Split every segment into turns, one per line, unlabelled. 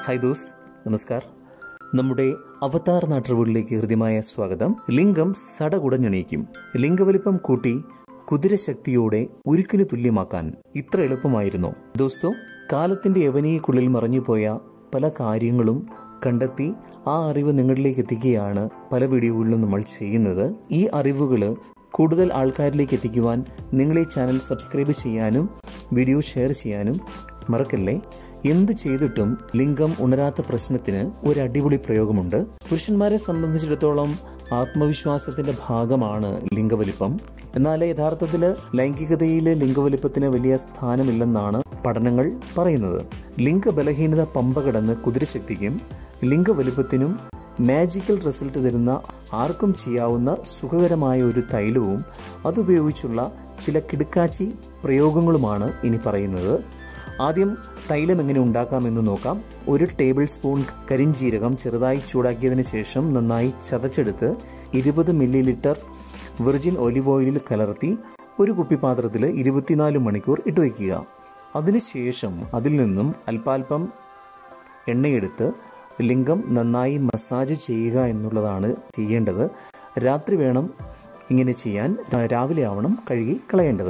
Hi ദോസ്ത്, നമസ്കാർ. നമ്മുടെ അവതാർ നാട്ടുകളിലേക്ക് ഹൃദ്യമായ സ്വാഗതം. ലിംഗം സടകുടഞ്ഞെണീക്കും. ലിംഗവലിപ്പം കൂട്ടി കുതിരശക്തിയോടെ ഉരുക്കിന് തുല്യമാക്കാൻ ഇത്ര എളുപ്പമായിരുന്നോ? ദോസ്തോ, കാലത്തിന്റെ യവനികൾക്കുള്ളിൽ മറഞ്ഞുപോയ പല കാര്യങ്ങളും കണ്ടെത്തി ആ അറിവ് നിങ്ങളിലേക്ക് എത്തിക്കുകയാണ് പല വീഡിയോകളിലും നമ്മൾ ചെയ്യുന്നത്. ഈ അറിവുകൾ കൂടുതൽ ആൾക്കാരിലേക്ക് എത്തിക്കുവാൻ നിങ്ങൾ ഈ ചാനൽ സബ്സ്ക്രൈബ് ചെയ്യാനും വീഡിയോ ഷെയർ ചെയ്യാനും മറക്കല്ലേ. എന്ത് ചെയ്തിട്ടും ലിംഗം ഉണരാത്ത പ്രശ്നത്തിന് ഒരു അടിപൊളി പ്രയോഗമുണ്ട്. പുരുഷന്മാരെ സംബന്ധിച്ചിടത്തോളം ആത്മവിശ്വാസത്തിന്റെ ഭാഗമാണ് ലിംഗവലിപ്പം. എന്നാൽ യഥാർത്ഥത്തിൽ ലൈംഗികതയിൽ ലിംഗവലിപ്പത്തിന് വലിയ സ്ഥാനമില്ലെന്നാണ് പഠനങ്ങൾ പറയുന്നത്. ലിംഗബലഹീനത പമ്പ കടന്ന് കുതിരശക്തിക്കും ലിംഗവലിപ്പത്തിനും മാജിക്കൽ റിസൾട്ട് തരുന്ന ആർക്കും ചെയ്യാവുന്ന സുഖകരമായ ഒരു തൈലവും അതുപയോഗിച്ചുള്ള ചില കിടുക്കാച്ചി പ്രയോഗങ്ങളുമാണ് ഇനി പറയുന്നത്. ആദ്യം തൈലം എങ്ങനെ ഉണ്ടാക്കാമെന്ന് നോക്കാം. 1 ടേബിൾ സ്പൂൺ കരിഞ്ജീരകം ചെറുതായി ചൂടാക്കിയതിന് ശേഷം നന്നായി ചതച്ചെടുത്ത് 20 മില്ലി വെർജിൻ ഒലിവ് ഓയിലിൽ കലർത്തി ഒരു കുപ്പിപ്പാത്രത്തിൽ 24 മണിക്കൂർ ഇട്ട് വയ്ക്കുക. അതിനുശേഷം അതിൽ നിന്നും അല്പാൽപ്പം എണ്ണയെടുത്ത് ലിംഗം നന്നായി മസാജ് ചെയ്യുക എന്നുള്ളതാണ് ചെയ്യേണ്ടത്. രാത്രി വേണം ഇങ്ങനെ ചെയ്യാൻ, രാവിലെ ആവണം കഴുകി കളയേണ്ടത്.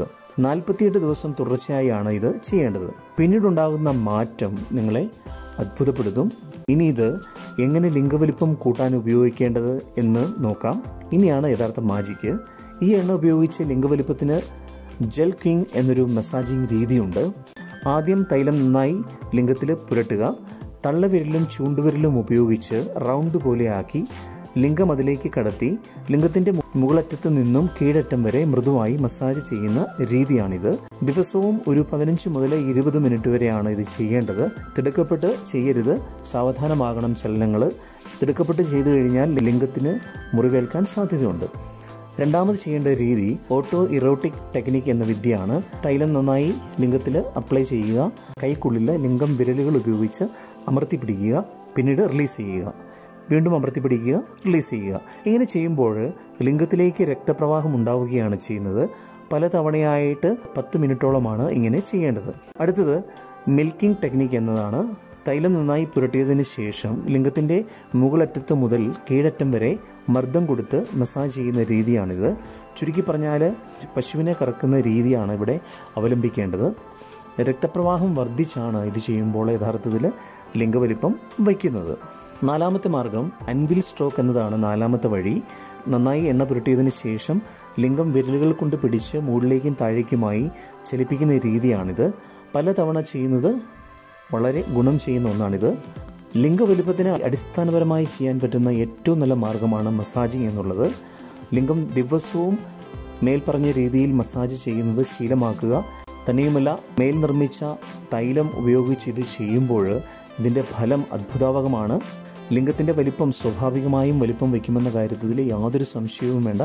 48 ദിവസം തുടർച്ചയായാണ് ഇത് ചെയ്യേണ്ടത്. പിന്നീടുണ്ടാകുന്ന മാറ്റം നിങ്ങളെ അത്ഭുതപ്പെടുത്തും. ഇനി ഇത് എങ്ങനെ ലിംഗവലിപ്പം കൂട്ടാൻ ഉപയോഗിക്കേണ്ടത് എന്ന് നോക്കാം. ഇനിയാണ് യഥാർത്ഥ മാജിക്ക്. ഈ എണ്ണ ഉപയോഗിച്ച് ലിംഗവലിപ്പത്തിന് ജെൽ കിങ് എന്നൊരു മസാജിങ് രീതിയുണ്ട്. ആദ്യം തൈലം നന്നായി ലിംഗത്തിൽ പുരട്ടുക. തള്ളവിരലും ചൂണ്ടുവിരലും ഉപയോഗിച്ച് റൗണ്ട് പോലെയാക്കി ലിംഗം അതിലേക്ക് കടത്തി ലിംഗത്തിന്റെ മുകളറ്റത്ത് നിന്നും കീഴറ്റം വരെ മൃദുവായി മസാജ് ചെയ്യുന്ന രീതിയാണിത്. ദിവസവും ഒരു 15 മുതൽ 20 മിനിറ്റ് വരെയാണ് ഇത് ചെയ്യേണ്ടത്. തിടുക്കപ്പെട്ട് ചെയ്യരുത്, സാവധാനമാകണം ചലനങ്ങൾ. തിടുക്കപ്പെട്ട് ചെയ്തു കഴിഞ്ഞാൽ ലിംഗത്തിന് മുറിവേൽക്കാൻ സാധ്യതയുണ്ട്. രണ്ടാമത് ചെയ്യേണ്ട രീതി ഓട്ടോ ഇറോട്ടിക് ടെക്നിക്ക് എന്ന വിദ്യയാണ്. തൈലം നന്നായി ലിംഗത്തിൽ അപ്ലൈ ചെയ്യുക. കൈക്കുള്ളിൽ ലിംഗം വിരലുകൾ ഉപയോഗിച്ച് അമർത്തി പിടിക്കുക. പിന്നീട് റിലീസ് ചെയ്യുക. വീണ്ടും അമർത്തി പിടിക്കുക, റിലീസ് ചെയ്യുക. ഇങ്ങനെ ചെയ്യുമ്പോൾ ലിംഗത്തിലേക്ക് രക്തപ്രവാഹം ഉണ്ടാവുകയാണ് ചെയ്യുന്നത്. പല തവണയായിട്ട് 10 മിനിറ്റോളമാണ് ഇങ്ങനെ ചെയ്യേണ്ടത്. അടുത്തത് മിൽക്കിംഗ് ടെക്നിക്ക് എന്നതാണ്. തൈലം നന്നായി പുരട്ടിയതിന് ശേഷം ലിംഗത്തിൻ്റെ മുകളറ്റത്ത് മുതൽ കീഴറ്റം വരെ മർദ്ദം കൊടുത്ത് മസാജ് ചെയ്യുന്ന രീതിയാണിത്. ചുരുക്കി പറഞ്ഞാൽ പശുവിനെ കറക്കുന്ന രീതിയാണ് ഇവിടെ അവലംബിക്കേണ്ടത്. രക്തപ്രവാഹം വർദ്ധിച്ചാണ് ഇത് ചെയ്യുമ്പോൾ യഥാർത്ഥത്തിൽ ലിംഗവലിപ്പം വയ്ക്കുന്നത്. 4ാമത്തെ മാർഗം അൻവിൽ സ്ട്രോക്ക് എന്നതാണ് 4ാമത്തെ വഴി. നന്നായി എണ്ണ പുരട്ടിയതിന് ശേഷം ലിംഗം വിരലുകൾ കൊണ്ട് പിടിച്ച് മുകളിലേക്കും താഴേക്കുമായി ചലിപ്പിക്കുന്ന രീതിയാണിത്. പല തവണ ചെയ്യുന്നത് വളരെ ഗുണം ചെയ്യുന്ന ഒന്നാണിത്. ലിംഗവലിപ്പത്തിന് അടിസ്ഥാനപരമായി ചെയ്യാൻ പറ്റുന്ന ഏറ്റവും നല്ല മാർഗമാണ് മസാജിങ് എന്നുള്ളത്. ലിംഗം ദിവസവും മേൽപ്പറഞ്ഞ രീതിയിൽ മസാജ് ചെയ്യുന്നത് ശീലമാക്കുക. തന്നെയുമല്ല, മേൽ നിർമ്മിച്ച തൈലം ഉപയോഗിച്ച് ഇത് ചെയ്യുമ്പോൾ ഇതിൻ്റെ ഫലം അത്ഭുതാവഹമാണ്. ലിംഗത്തിൻ്റെ വലിപ്പം സ്വാഭാവികമായും വലിപ്പം വയ്ക്കുമെന്ന കാര്യത്തിൽ യാതൊരു സംശയവും വേണ്ട.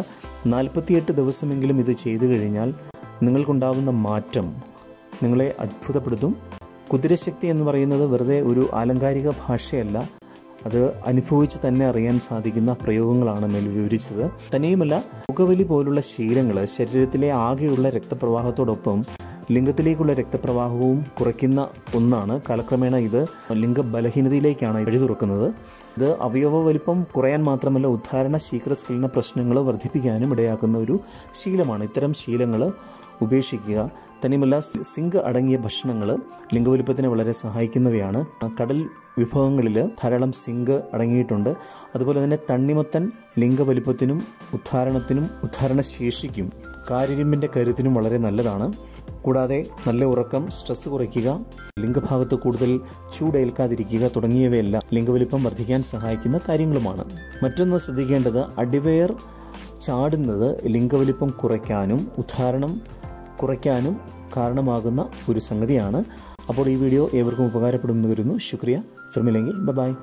48 ദിവസമെങ്കിലും ഇത് ചെയ്തു കഴിഞ്ഞാൽ നിങ്ങൾക്കുണ്ടാകുന്ന മാറ്റം നിങ്ങളെ അത്ഭുതപ്പെടുത്തും. കുതിരശക്തി എന്ന് പറയുന്നത് വെറുതെ ഒരു ആലങ്കാരിക ഭാഷയല്ല, അത് അനുഭവിച്ച് തന്നെ അറിയാൻ സാധിക്കുന്ന പ്രയോഗങ്ങളാണ് മേൽ വിവരിച്ചത്. തന്നെയുമല്ല, പുകവലി പോലുള്ള ശീലങ്ങൾ ശരീരത്തിലെ ആകെയുള്ള രക്തപ്രവാഹത്തോടൊപ്പം ലിംഗത്തിലേക്കുള്ള രക്തപ്രവാഹവും കുറയ്ക്കുന്ന ഒന്നാണ്. കാലക്രമേണ ഇത് ലിംഗബലഹീനതയിലേക്കാണ് വഴി തുറക്കുന്നത്. ഇത് അവയവ വലിപ്പം കുറയാൻ മാത്രമല്ല, ഉദ്ധാരണ ശീഘ്രസ്ഖലന പ്രശ്നങ്ങൾ വർദ്ധിപ്പിക്കാനും ഇടയാക്കുന്ന ഒരു ശീലമാണ്. ഇത്തരം ശീലങ്ങൾ ഉപേക്ഷിക്കുക. തന്നെയുമല്ല, സിങ്ക് അടങ്ങിയ ഭക്ഷണങ്ങൾ ലിംഗവലിപ്പത്തിന് വളരെ സഹായിക്കുന്നവയാണ്. കടൽ വിഭവങ്ങളിൽ ധാരാളം സിങ്ക് അടങ്ങിയിട്ടുണ്ട്. അതുപോലെ തന്നെ തണ്ണിമത്തൻ ലിംഗവലിപ്പത്തിനും ഉദ്ധാരണത്തിനും ഉദ്ധാരണശേഷിക്കും കാരിരുമ്പിൻ്റെ കരുത്തിനും വളരെ നല്ലതാണ്. കൂടാതെ നല്ല ഉറക്കം, സ്ട്രെസ് കുറയ്ക്കുക, ലിംഗഭാഗത്ത് കൂടുതൽ ചൂടേൽക്കാതിരിക്കുക തുടങ്ങിയവയെല്ലാം ലിംഗവലിപ്പം വർദ്ധിക്കാൻ സഹായിക്കുന്ന കാര്യങ്ങളുമാണ്. മറ്റൊന്ന് ശ്രദ്ധിക്കേണ്ടത്, അടിവയർ ചാടുന്നത് ലിംഗവലിപ്പം കുറയ്ക്കാനും ഉദ്ധാരണം കുറയ്ക്കാനും കാരണമാകുന്ന ഒരു സംഗതിയാണ്. അപ്പോൾ ഈ വീഡിയോ ഏവർക്കും ഉപകാരപ്പെടുമെന്ന് കരുതുന്നു. ശുക്രിയ. फिर मिलेंगे. Bye bye.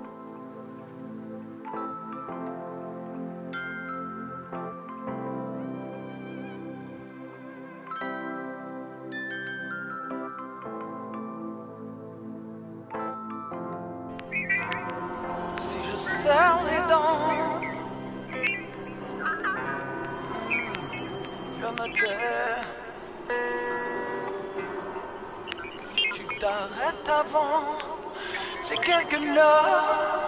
Si je serre les dents, je me tais. Si tu t'arrêtes avant, c'est quelque chose.